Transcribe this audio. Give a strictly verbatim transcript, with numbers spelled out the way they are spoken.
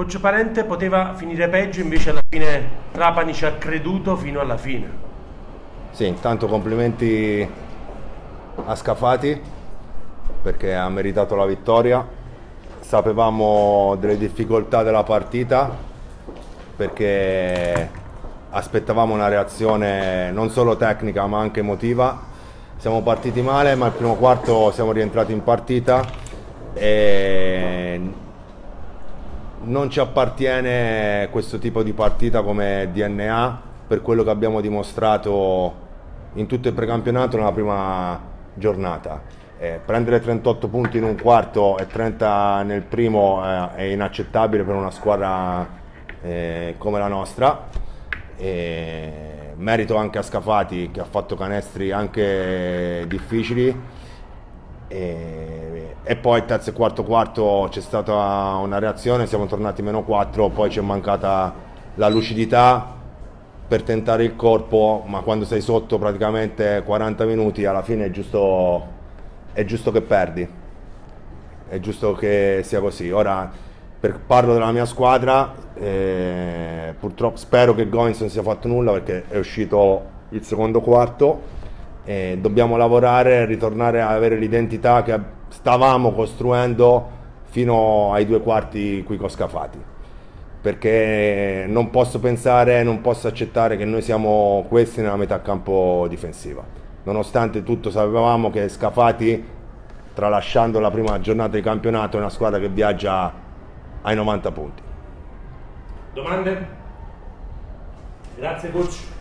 Coach Parente, poteva finire peggio, invece alla fine Trapani ci ha creduto fino alla fine. Sì, intanto complimenti a Scafati perché ha meritato la vittoria. Sapevamo delle difficoltà della partita perché aspettavamo una reazione non solo tecnica ma anche emotiva. Siamo partiti male, ma il primo quarto siamo rientrati in partita e non ci appartiene questo tipo di partita come D N A per quello che abbiamo dimostrato in tutto il precampionato nella prima giornata. Eh, prendere trentotto punti in un quarto e trenta nel primo eh, è inaccettabile per una squadra eh, come la nostra. E merito anche a Scafati che ha fatto canestri anche difficili. E, e poi terzo e quarto quarto c'è stata una reazione, siamo tornati meno quattro, poi ci è mancata la lucidità per tentare il corpo, ma quando sei sotto praticamente quaranta minuti alla fine è giusto, è giusto che perdi, è giusto che sia così. Ora per, parlo della mia squadra, eh, purtroppo spero che Goins non sia fatto nulla perché è uscito il secondo quarto. E dobbiamo lavorare e ritornare a avere l'identità che stavamo costruendo fino ai due quarti qui con Scafati, perché non posso pensare, non posso accettare che noi siamo questi nella metà campo difensiva, nonostante tutto sapevamo che Scafati, tralasciando la prima giornata di campionato, è una squadra che viaggia ai novanta punti. Domande? Grazie coach.